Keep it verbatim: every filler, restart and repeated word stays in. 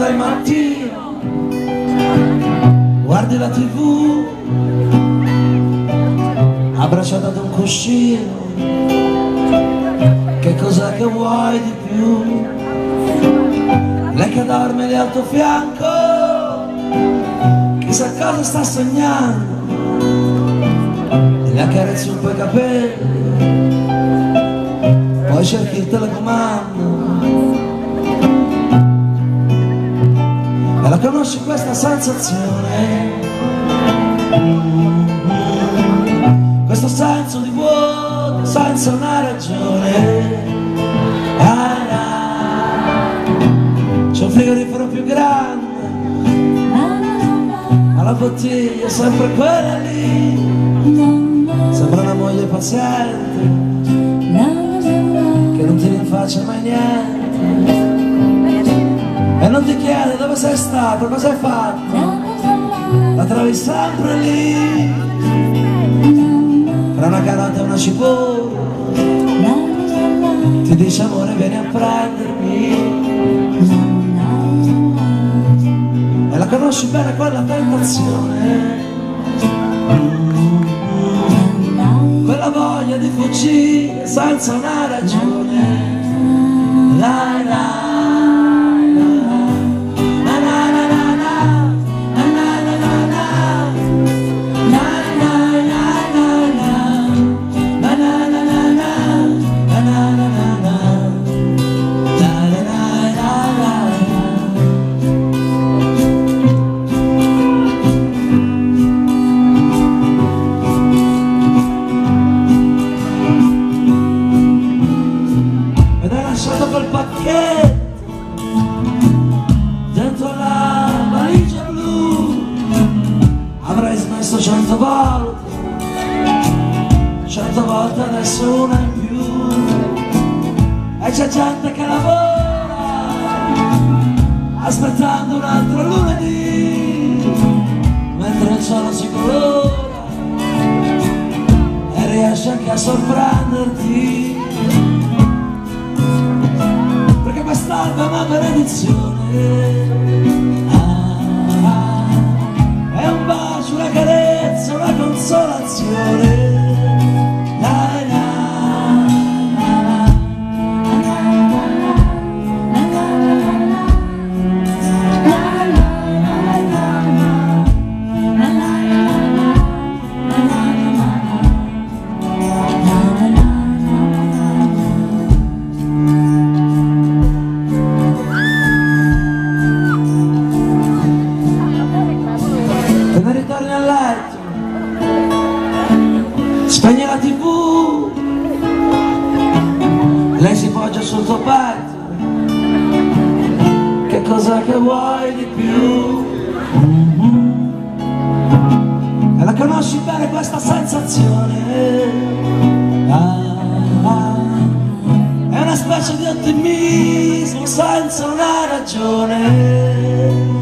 al mattino, guardi la tivù abbracciata ad un cuscino, che cos'è che vuoi di più? Lei che dorme lì al tuo fianco, chissà cosa sta sognando, e le accarezzi un po' i capelli, poi cerchi il telecomando. E la conosci questa sensazione, questo senso di vuoto senza una ragione. Ah, ah. C'è un frigorifero più grande, ma la bottiglia è sempre quella lì, sembra una moglie paziente che non ti rinfaccia mai niente e non ti chiede dove sei stato, cosa hai fatto, la trovi sempre lì tra una carota e una cipolla, ti dice amore vieni a prendermi. E la conosci bene quella tentazione, quella voglia di fuggire senza una ragione. La, la. Quel pacchetto dentro la valigia blu, avrei smesso cento volte, cento volte adesso una in più, e c'è gente che lavora aspettando un altro lunedì, mentre il sole si colora e riesce anche a sorprenderti. Quest'alba è una benedizione, ah, ah, è un bacio, una carezza, una consolazione. La, la, ritorni a letto, spegni la tivù, lei si poggia sul tuo petto, che cos'è che vuoi di più? Mm-hmm. E la conosci bene questa sensazione, ah, ah. È una specie di ottimismo senza una ragione.